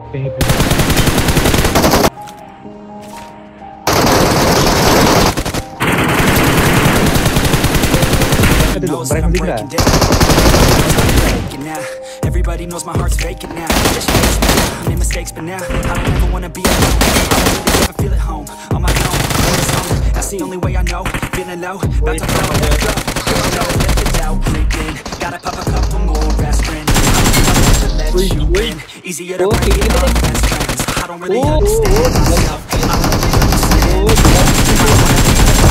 knows that I'm breaking down. Everybody knows my heart's vacant now. I made mistakes, but now I don't ever wanna be alone. I don't really ever feel at home on my own. That's the only way I know. Feeling low, about to blow. Let go. Let the doubt creep in. Gotta pop a couple more aspirin. I don't want to let you in. Easier to break it off best friends. I don't really understand myself. I don't really understand.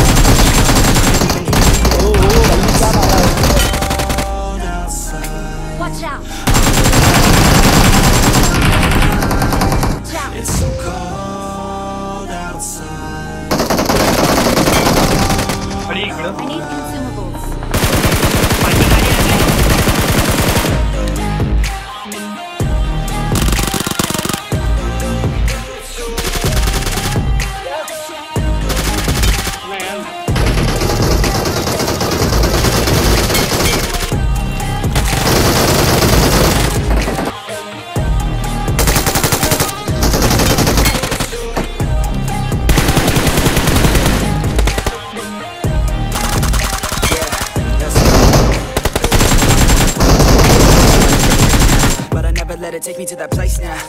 Watch out! It's so cold outside. I need consumables. Let it take me to that place now.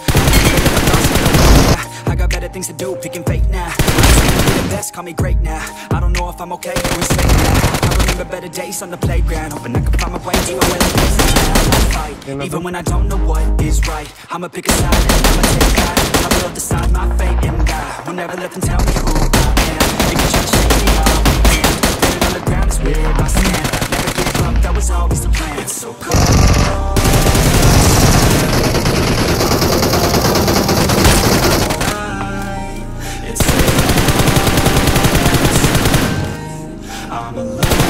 I got better things to do, picking fate now. I'm the best, call me great now. I don't know if I'm okay or insane now. I remember better days on the playground, hoping I can find my way to my elevation. I'll fight, even when I don't know what is right. I'ma pick a side and I'ma take that. I will decide my fate and I will never let them tell me who I am. They can try to shake me up, and on the ground is where I stand. Never give up, that was always the plan. It's so cold. I'm alone.